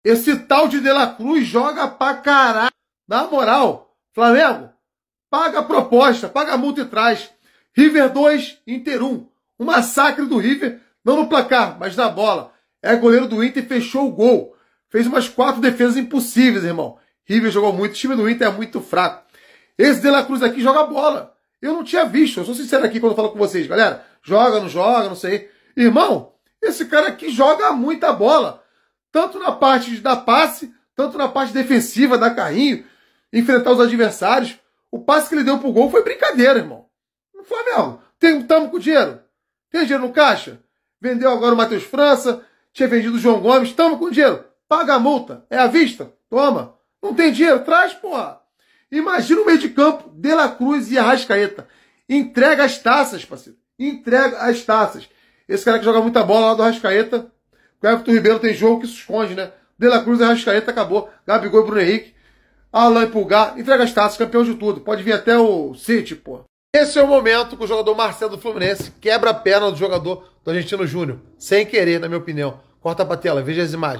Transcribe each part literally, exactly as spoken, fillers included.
Esse tal de De La Cruz joga pra caralho. Na moral, Flamengo, paga a proposta, paga a multa e traz. River dois, Inter um. Um massacre do River, não no placar, mas na bola. É goleiro do Inter e fechou o gol. Fez umas quatro defesas impossíveis, irmão. River jogou muito, o time do Inter é muito fraco. Esse De La Cruz aqui joga bola. Eu não tinha visto, eu sou sincero aqui quando eu falo com vocês, galera. Joga, não joga, não sei. Irmão, esse cara aqui joga muita bola. Tanto na parte de dar passe, tanto na parte defensiva, dar carrinho, enfrentar os adversários. O passe que ele deu pro gol foi brincadeira, irmão. No Flamengo, tem, tamo com dinheiro. Tem dinheiro no caixa? Vendeu agora o Matheus França, tinha vendido o João Gomes, tamo com dinheiro. Paga a multa, é à vista, toma. Não tem dinheiro? Traz, porra. Imagina o meio de campo, De La Cruz e Arrascaeta. Entrega as taças, parceiro. Entrega as taças. Esse cara que joga muita bola lá do Arrascaeta. O Everton Ribeiro tem jogo que se esconde, né? De La Cruz e Arrascaeta acabou. Gabigol e Bruno Henrique. Alan e Pulgar. Entrega as taças, campeão de tudo. Pode vir até o City, pô. Esse é o momento que o jogador Marcelo do Fluminense quebra a perna do jogador do Argentino Júnior. Sem querer, na minha opinião. Corta pra tela, veja as imagens.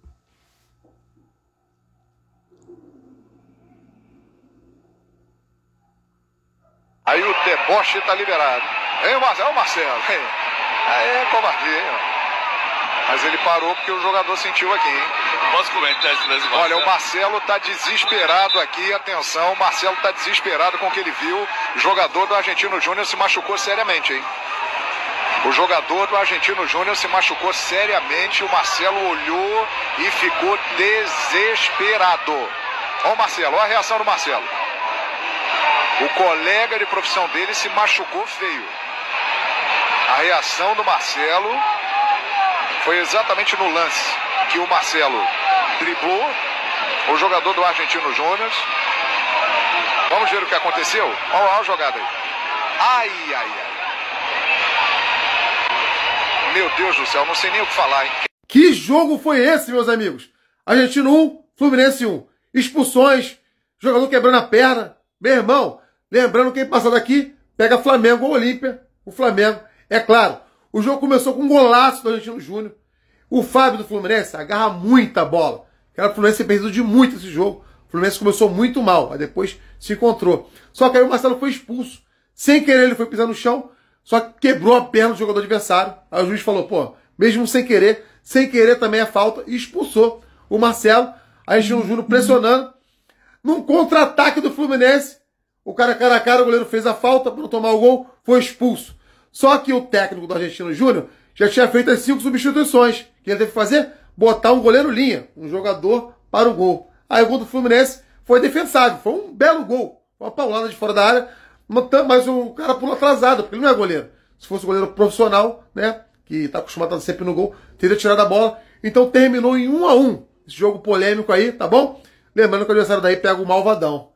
Aí o deboche tá liberado. Hein, Marcelo? O Marcelo. Aí é covardia, hein? Mas ele parou porque o jogador sentiu aqui, hein? Posso comentar esse lance? Olha, o Marcelo tá desesperado aqui. Atenção, o Marcelo tá desesperado com o que ele viu. O jogador do Argentino Júnior se machucou seriamente, hein? O jogador do Argentino Júnior se machucou seriamente. O Marcelo olhou e ficou desesperado. Olha o Marcelo, olha a reação do Marcelo. O colega de profissão dele se machucou feio. A reação do Marcelo foi exatamente no lance que o Marcelo driblou o jogador do Argentino Júnior. Vamos ver o que aconteceu? Olha, olha a jogada aí. Ai, ai, ai. Meu Deus do céu, não sei nem o que falar, hein? Que jogo foi esse, meus amigos? Argentino um, Fluminense um. Expulsões, jogador quebrando a perna. Meu irmão, lembrando quem passar daqui, pega Flamengo ou Olímpia. O Flamengo, é claro. O jogo começou com um golaço do Argentino Júnior. O Fábio do Fluminense agarra muita bola. Era o Fluminense ter perdido de muito esse jogo. O Fluminense começou muito mal, mas depois se encontrou. Só que aí o Marcelo foi expulso. Sem querer ele foi pisar no chão, só que quebrou a perna do jogador adversário. Aí o juiz falou, pô, mesmo sem querer, sem querer também é falta, e expulsou o Marcelo. Aí o Júnior pressionando. Num contra-ataque do Fluminense, o cara cara a cara, o goleiro fez a falta para não tomar o gol, foi expulso. Só que o técnico do Argentino Júnior já tinha feito as cinco substituições. O que ele teve que fazer? Botar um goleiro linha, um jogador para o gol. Aí o gol do Fluminense foi defensável, foi um belo gol. Uma paulada de fora da área, mas o cara pulou atrasado, porque ele não é goleiro. Se fosse goleiro profissional, né, que está acostumado a estar sempre no gol, teria tirado a bola. Então terminou em um a um. Esse jogo polêmico aí, tá bom? Lembrando que o adversário daí pega o malvadão.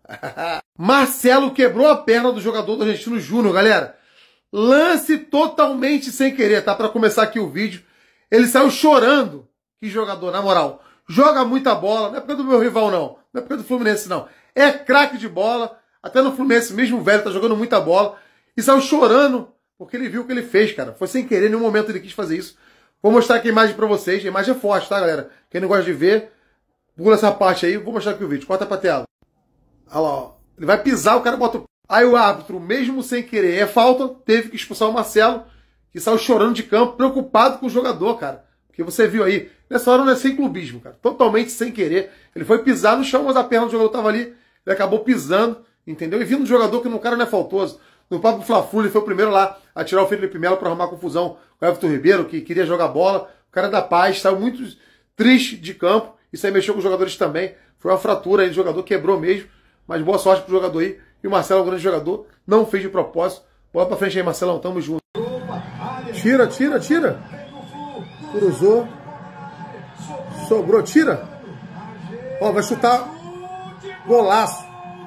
Marcelo quebrou a perna do jogador do Argentino Júnior, galera. Lance totalmente sem querer, tá? Para começar aqui o vídeo. Ele saiu chorando. Que jogador, na moral. Joga muita bola. Não é porque do meu rival, não. Não é porque do Fluminense, não. É craque de bola. Até no Fluminense mesmo, o velho tá jogando muita bola. E saiu chorando porque ele viu o que ele fez, cara. Foi sem querer, em nenhum momento ele quis fazer isso. Vou mostrar aqui a imagem pra vocês. A imagem é forte, tá, galera? Quem não gosta de ver, pula essa parte aí. Vou mostrar aqui o vídeo. Corta pra tela. Olha lá, ó. Ele vai pisar, o cara bota o... Aí o árbitro, mesmo sem querer, é falta, teve que expulsar o Marcelo, que saiu chorando de campo, preocupado com o jogador, cara. Porque você viu aí, nessa hora não é sem clubismo, cara. Totalmente sem querer. Ele foi pisar no chão, mas a perna do jogador tava ali. Ele acabou pisando, entendeu? E vindo do jogador que no cara não é faltoso. No papo Fla-Flu, ele foi o primeiro lá a tirar o Felipe Melo para arrumar confusão com o Everton Ribeiro, que queria jogar bola. O cara da paz, saiu muito triste de campo. Isso aí mexeu com os jogadores também. Foi uma fratura aí, o jogador quebrou mesmo. Mas boa sorte pro jogador aí. E o Marcelo é um grande jogador. Não fez de propósito. Bola pra frente aí, Marcelão. Tamo junto. Tira, tira, tira. Cruzou. Sobrou, tira. Ó, vai chutar. Golaço.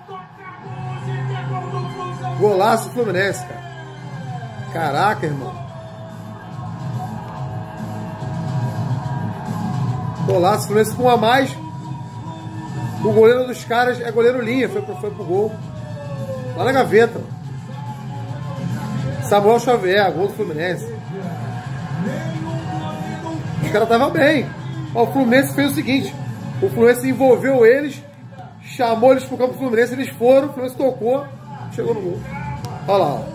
Golaço do Fluminense, cara. Caraca, irmão. Golaço, Fluminense com um a mais. O goleiro dos caras é goleiro linha, foi pro, foi pro gol. Lá na gaveta. Samuel Xavier, gol do Fluminense. Os caras estavam bem. Ó, o Fluminense fez o seguinte: O Fluminense envolveu eles, chamou eles pro campo do Fluminense, eles foram, o Fluminense tocou, chegou no gol. Olha lá, ó.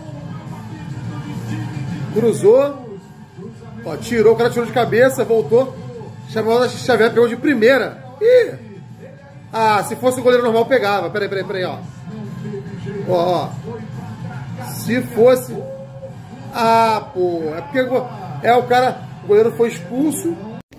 Cruzou, ó, tirou, o cara tirou de cabeça, voltou, chamou a Xavier, pegou de primeira. Ih! Ah, se fosse o goleiro normal, pegava. Peraí, peraí, peraí, ó. Ó, ó. Se fosse... Ah, pô, é porque é o cara, o goleiro foi expulso.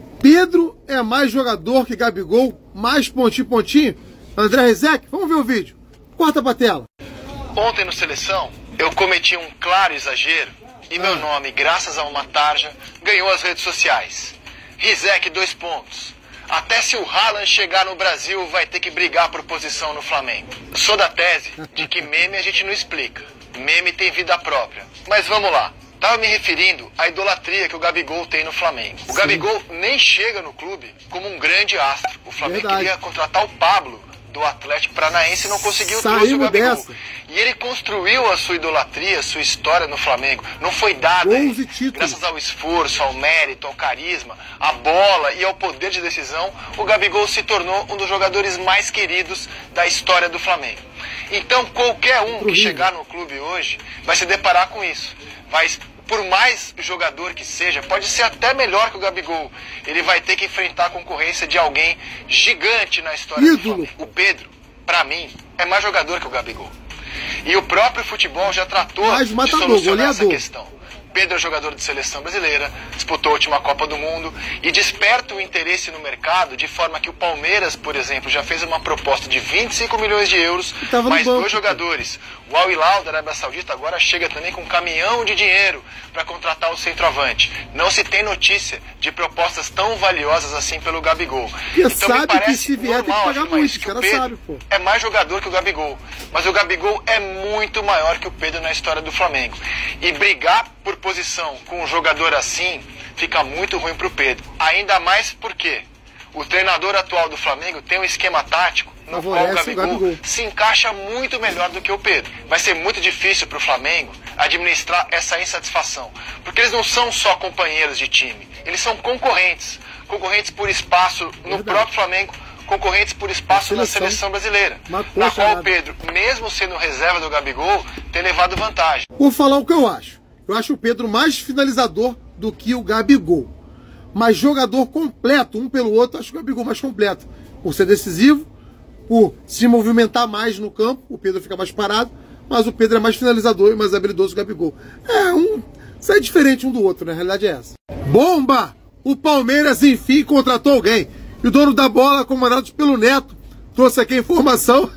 Pedro é mais jogador que Gabigol, mais pontinho, pontinho. André Rizek, vamos ver o vídeo. Corta pra tela. Ontem no Seleção, eu cometi um claro exagero e meu nome, graças a uma tarja, ganhou as redes sociais. Rizek, dois pontos. Até se o Haaland chegar no Brasil, vai ter que brigar por posição no Flamengo. Sou da tese de que meme a gente não explica. Meme tem vida própria. Mas vamos lá. Tava me referindo à idolatria que o Gabigol tem no Flamengo. O Sim. Gabigol nem chega no clube como um grande astro. O Flamengo Verdade. queria contratar o Pablo do Atlético Paranaense e não conseguiu trouxe o Gabigol. Dessa. E ele construiu a sua idolatria, a sua história no Flamengo. Não foi dada graças ao esforço, ao mérito, ao carisma, à bola e ao poder de decisão. O Gabigol se tornou um dos jogadores mais queridos da história do Flamengo. Então qualquer um que chegar no clube hoje vai se deparar com isso. Vai, por mais jogador que seja, pode ser até melhor que o Gabigol, ele vai ter que enfrentar a concorrência de alguém gigante na história Ídolo. do Flamengo. O Pedro, pra mim, é mais jogador que o Gabigol. E o próprio futebol já tratou mais de matador, solucionar goleador. essa questão. Pedro é jogador de seleção brasileira, disputou a última Copa do Mundo e desperta o interesse no mercado de forma que o Palmeiras, por exemplo, já fez uma proposta de vinte e cinco milhões de euros, mais dois jogadores. O Al Hilal da Arábia Saudita agora chega também com um caminhão de dinheiro para contratar o centroavante. Não se tem notícia de propostas tão valiosas assim pelo Gabigol. E então sabe me parece que se vier normal, tem que pagar muito, que o Pedro sabe, pô. é mais jogador que o Gabigol. Mas o Gabigol é muito maior que o Pedro na história do Flamengo. E brigar por posição com um jogador assim fica muito ruim para o Pedro. Ainda mais porque o treinador atual do Flamengo tem um esquema tático no qual o Gabigol, o Gabigol se encaixa muito melhor do que o Pedro. Vai ser muito difícil para o Flamengo administrar essa insatisfação, porque eles não são só companheiros de time, eles são concorrentes, concorrentes por espaço no Verdade. próprio Flamengo, concorrentes por espaço na seleção brasileira, na qual o Pedro, mesmo sendo reserva do Gabigol, tem levado vantagem. Vou falar o que eu acho. Eu acho o Pedro mais finalizador do que o Gabigol. Mas jogador completo, um pelo outro, acho que o Gabigol mais completo. Por ser decisivo, por se movimentar mais no campo, o Pedro fica mais parado, mas o Pedro é mais finalizador e mais habilidoso que o Gabigol. É, um... Isso é diferente um do outro, né? A realidade é essa. Bomba! O Palmeiras, enfim, contratou alguém. E o dono da bola, comandado pelo Neto, trouxe aqui a informação.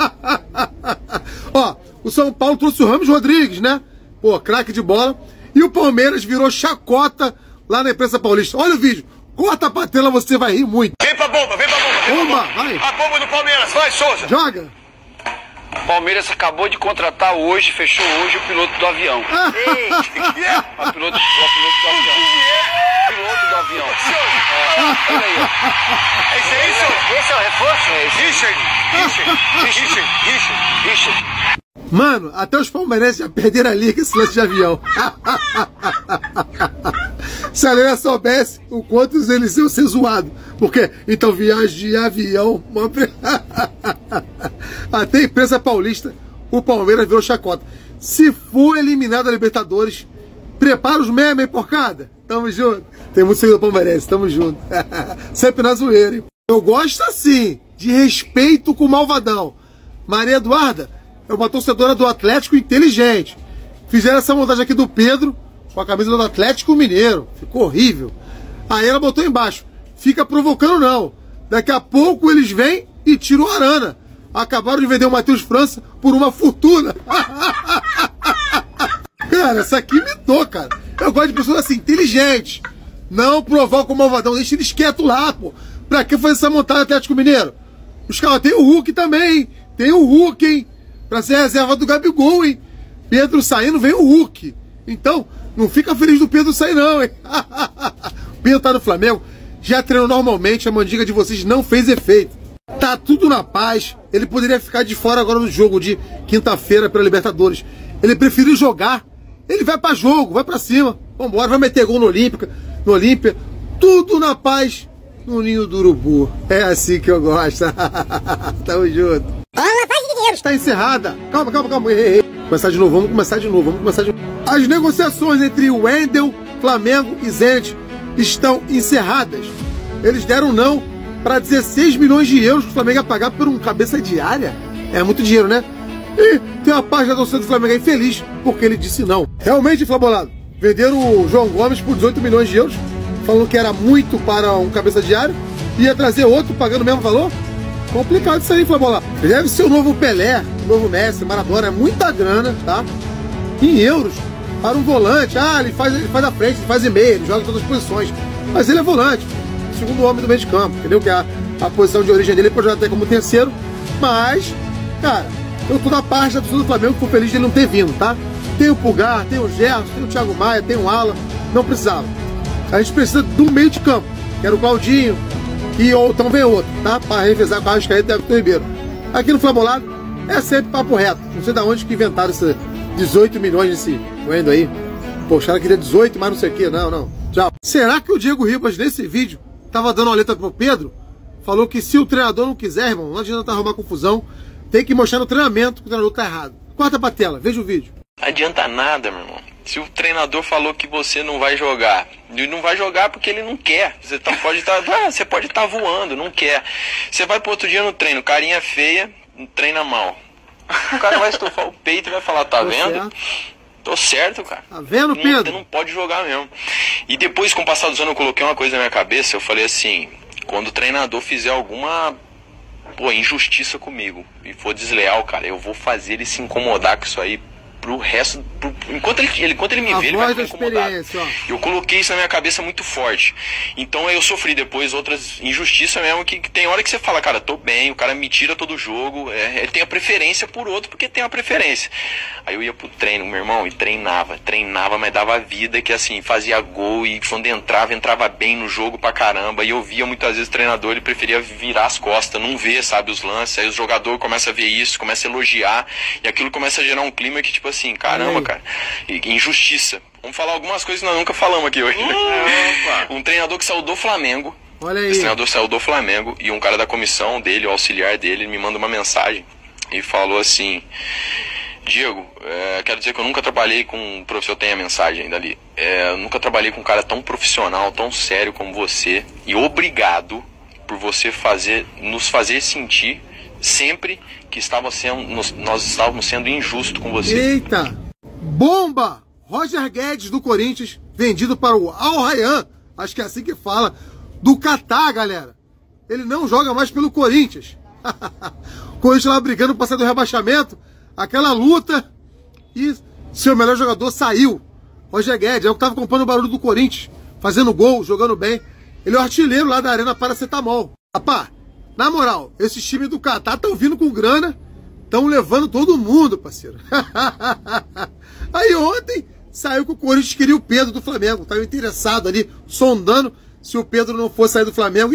Ó, o São Paulo trouxe o Ramos Rodrigues, né? Pô, craque de bola. E o Palmeiras virou chacota lá na imprensa paulista. Olha o vídeo. Corta pra tela, você vai rir muito. Vem pra bomba, vem pra bomba. Vem bomba, pra bomba. vai. A bomba do Palmeiras, vai, Souza. Joga. Palmeiras acabou de contratar hoje, fechou hoje o piloto do avião. Ei, o piloto, o piloto do avião. O piloto do avião. É, olha aí, ó. Esse é isso? Esse é o reforço? É esse. Richard, Richard, Richard, Richard, Richard. Mano, até os palmeirenses já perderam a liga esse lance de avião. Se a galera soubesse o quanto eles iam ser zoados. Porque, então, viagem de avião. Até a imprensa paulista, o Palmeiras virou chacota. Se for eliminado da Libertadores, prepara os memes, hein, porcada? Tamo junto. Tem muito seguidor palmeirense, tamo junto. Sempre na zoeira, hein? Eu gosto, assim, de respeito com o malvadão. Maria Eduarda é uma torcedora do Atlético inteligente. Fizeram essa montagem aqui do Pedro com a camisa do Atlético Mineiro. Ficou horrível. Aí ela botou embaixo. Fica provocando não. Daqui a pouco eles vêm e tiram o Arana. Acabaram de vender o Matheus França por uma fortuna. Cara, essa aqui me dou, cara. Eu gosto de pessoas assim, inteligentes. Não provoca o malvadão. Deixa eles quietos lá, pô. Pra que fazer essa montagem Atlético Mineiro? Os caras tem o Hulk também, hein? Tem o Hulk, hein? Pra ser reserva do Gabigol, hein? Pedro saindo, vem o Hulk. Então, não fica feliz do Pedro sair não, hein? Pedro tá no Flamengo, já treinou normalmente, a mandiga de vocês não fez efeito. Tá tudo na paz. Ele poderia ficar de fora agora no jogo de quinta-feira pela Libertadores. Ele preferiu jogar. Ele vai pra jogo, vai pra cima. Vambora, vai meter gol no Olímpica, no Olímpia. Tudo na paz. no ninho do urubu. É assim que eu gosto. Tamo junto. Está encerrada. Calma, calma, calma. Ei, ei. Começar de novo, vamos começar de novo, vamos começar de novo. As negociações entre o Wendel, Flamengo e Zenit estão encerradas. Eles deram não para dezesseis milhões de euros que o Flamengo ia pagar por um cabeça de área. É muito dinheiro, né? E tem uma parte da torcida do Flamengo aí feliz porque ele disse não. Realmente, Flabolado, venderam o João Gomes por dezoito milhões de euros, falando que era muito para um cabeça de área, ia trazer outro pagando o mesmo valor? Complicado isso aí, Flabolado. Deve ser o novo Pelé, o novo Messi, Maradona, é muita grana, tá? Em euros, para um volante. Ah, ele faz, ele faz a frente, ele faz e meia, ele joga em todas as posições. Mas ele é volante, segundo homem do meio de campo, entendeu? Que a, a posição de origem dele, ele pode jogar até como terceiro. Mas, cara, eu tô da parte da torcida do Flamengo que tô feliz de ele não ter vindo, tá? Tem o Pulgar, tem o Gerson, tem o Thiago Maia, tem o Alan. Não precisava. A gente precisa do meio de campo, que era o Claudinho, e ou, então vem outro, tá? Para revezar com a Arrascaeta e Everton Ribeiro. Aqui no Flabolado é sempre papo reto. Não sei de onde que inventaram esses dezoito milhões nesse Wendel aí. Pô, os caras queriam dezoito, mas não sei o que. Não, não. Tchau. Será que o Diego Ribas, nesse vídeo, tava dando uma letra pro Pedro? Falou que se o treinador não quiser, irmão, não adianta arrumar confusão. Tem que mostrar no treinamento que o treinador tá errado. Corta pra tela, veja o vídeo. Não adianta nada, meu irmão. Se o treinador falou que você não vai jogar, ele não vai jogar porque ele não quer. Você tá, pode estar tá, você pode estar tá voando, não quer. Você vai pro outro dia no treino, carinha feia, treina mal. O cara vai estufar o peito e vai falar, tá vendo? Certo. Tô certo, cara. Tá vendo, Pedro? Você não pode jogar mesmo. E depois, com o passar dos anos, eu coloquei uma coisa na minha cabeça, eu falei assim, quando o treinador fizer alguma... pô, injustiça comigo e for desleal, cara, eu vou fazer ele se incomodar com isso aí pro resto, pro, enquanto, ele, ele, enquanto ele me vê, ele vai ficar incomodado. Eu coloquei isso na minha cabeça muito forte. Então eu sofri depois outras injustiças mesmo, que, que tem hora que você fala, cara, tô bem, o cara me tira todo jogo, é, ele tem a preferência por outro porque tem a preferência. Aí eu ia pro treino, meu irmão, e treinava, treinava, mas dava vida, que assim, fazia gol e quando entrava, entrava bem no jogo pra caramba. E eu via muitas vezes o treinador, ele preferia virar as costas, não ver, sabe, os lances. Aí o jogador começa a ver isso, começa a elogiar, e aquilo começa a gerar um clima que tipo assim, caramba, cara, injustiça. Vamos falar algumas coisas que nós nunca falamos aqui hoje. Um treinador que saiu do Flamengo. Olha aí. Esse treinador saiu do Flamengo e um cara da comissão dele, o auxiliar dele, me manda uma mensagem e falou assim: Diego, é, quero dizer que eu nunca trabalhei com um professor, tem a mensagem ainda ali. É, eu nunca trabalhei com um cara tão profissional, tão sério como você, e obrigado por você fazer, nos fazer sentir sempre que estava sendo, nós, nós estávamos sendo injustos com você. Eita! Bomba! Roger Guedes do Corinthians, vendido para o Al Rayyan, acho que é assim que fala, do Catar, galera. Ele não joga mais pelo Corinthians. O Corinthians lá brigando para sair do rebaixamento, aquela luta, e seu melhor jogador saiu. Roger Guedes, é o que estava acompanhando o barulho do Corinthians, fazendo gol, jogando bem. Ele é o artilheiro lá da Arena Paracetamol. Rapaz, na moral, esses times do Catar estão vindo com grana, estão levando todo mundo, parceiro. Aí ontem saiu que o Corinthians queria o Pedro do Flamengo, estava interessado ali, sondando se o Pedro não fosse sair do Flamengo.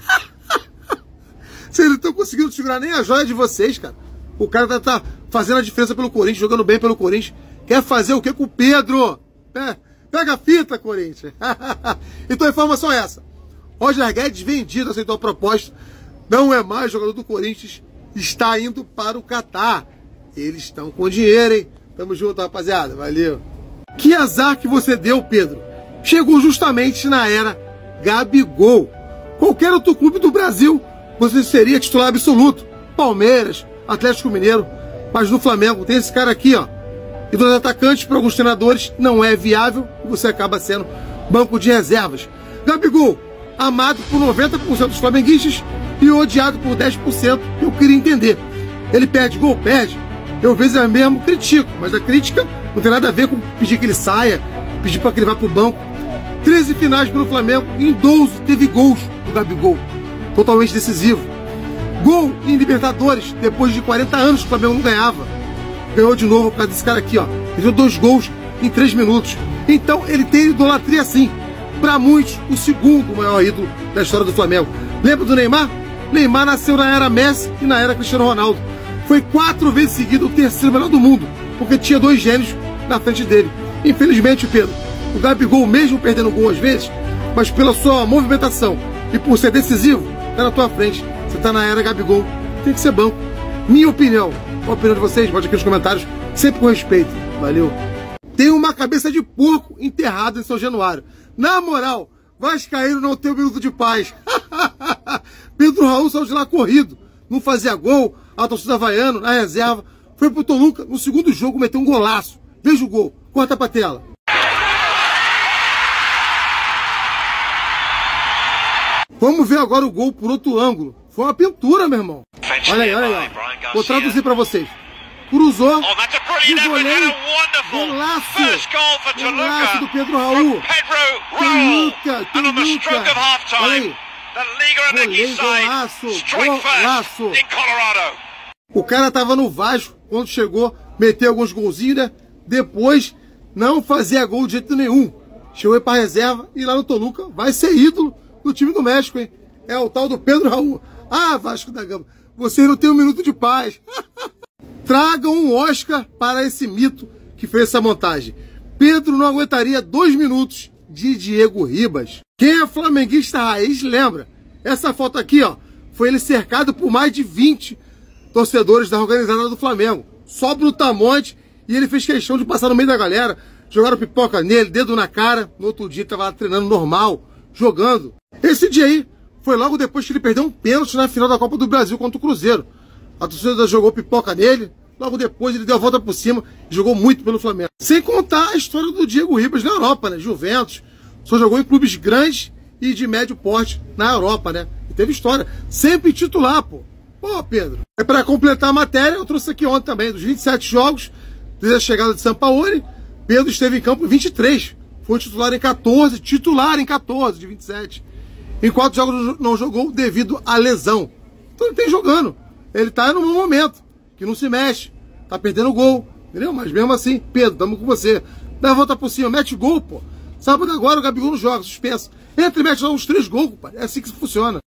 Vocês não estão conseguindo segurar nem a joia de vocês, cara. O cara tá, tá fazendo a diferença pelo Corinthians, jogando bem pelo Corinthians. Quer fazer o que com o Pedro? É, pega a fita, Corinthians. Então a informação é essa. Roger Guedes, vendido, aceitou a proposta. Não é mais jogador do Corinthians. Está indo para o Catar. Eles estão com dinheiro, hein? Tamo junto, rapaziada. Valeu. Que azar que você deu, Pedro. Chegou justamente na era Gabigol. Qualquer outro clube do Brasil, você seria titular absoluto. Palmeiras, Atlético Mineiro. Mas no Flamengo tem esse cara aqui, ó. E dos atacantes, para alguns treinadores, não é viável. E você acaba sendo banco de reservas. Gabigol, amado por noventa por cento dos flamenguistas e odiado por dez por cento. Eu queria entender. Ele perde gol? Perde. Eu, às vezes, eu mesmo critico. Mas a crítica não tem nada a ver com pedir que ele saia, pedir para que ele vá pro banco. treze finais pelo Flamengo. Em doze teve gols do Gabigol. Totalmente decisivo. Gol em Libertadores, depois de quarenta anos que o Flamengo não ganhava. Ganhou de novo por causa desse cara aqui, ó. Ele deu dois gols em três minutos. Então ele tem idolatria sim. Para muitos, o segundo maior ídolo da história do Flamengo. Lembra do Neymar? Neymar nasceu na era Messi e na era Cristiano Ronaldo. Foi quatro vezes seguido o terceiro melhor do mundo, porque tinha dois gênios na frente dele. Infelizmente, Pedro, o Gabigol, mesmo perdendo gol às vezes, mas pela sua movimentação E por ser decisivo, tá na tua frente. Você tá na era Gabigol, tem que ser banco. Minha opinião. Qual a opinião de vocês? Bote aqui nos comentários, sempre com respeito. Valeu. Tem uma cabeça de porco enterrada em São Januário. Na moral, vascaíno não tem um minuto de paz. Pedro Raul saiu de lá corrido. Não fazia gol, a torcida havaiana, na reserva. Foi pro Toluca, no segundo jogo, meteu um golaço. Veja o gol, corta pra tela. Vamos ver agora o gol por outro ângulo. Foi uma pintura, meu irmão. Olha aí, olha aí. Ó. Vou traduzir pra vocês. Cruzou, de goleiro, golaço, golaço do Pedro Raul. Toluca, Toluca. Olha aí. Goleiro, golaço, golaço. O cara tava no Vasco quando chegou, meteu alguns golzinhos, né? Depois não fazia gol de jeito nenhum. Chegou aí pra reserva e lá no Toluca vai ser ídolo do time do México, hein? É o tal do Pedro Raul. Ah, Vasco da Gama, vocês não têm um minuto de paz. Tragam um Oscar para esse mito que fez essa montagem. Pedro não aguentaria dois minutos de Diego Ribas. Quem é flamenguista raiz lembra. Essa foto aqui, ó, foi ele cercado por mais de vinte torcedores da organizada do Flamengo. Só Brutamonte, e ele fez questão de passar no meio da galera. Jogaram pipoca nele, dedo na cara. No outro dia tava lá treinando normal, jogando. Esse dia aí foi logo depois que ele perdeu um pênalti na final da Copa do Brasil contra o Cruzeiro. A torcida jogou pipoca nele. Logo depois ele deu a volta por cima e jogou muito pelo Flamengo. Sem contar a história do Diego Ribas na Europa, né? Juventus. Só jogou em clubes grandes e de médio porte na Europa, né? E teve história. Sempre titular, pô. Pô, Pedro. É para completar a matéria, eu trouxe aqui ontem também, dos vinte e sete jogos, desde a chegada de Sampaoli, Pedro esteve em campo em vinte e três. Foi titular em quatorze, titular em quatorze de vinte e sete. Em quatro jogos não jogou devido à lesão. Então ele tem jogando. Ele tá num momento que não se mexe, tá perdendo gol, entendeu? Mas mesmo assim, Pedro, tamo com você. Dá a volta por cima, mete gol, pô. Sábado agora o Gabigol não joga, suspenso. Entra e mete lá uns três gols, pai. É assim que funciona.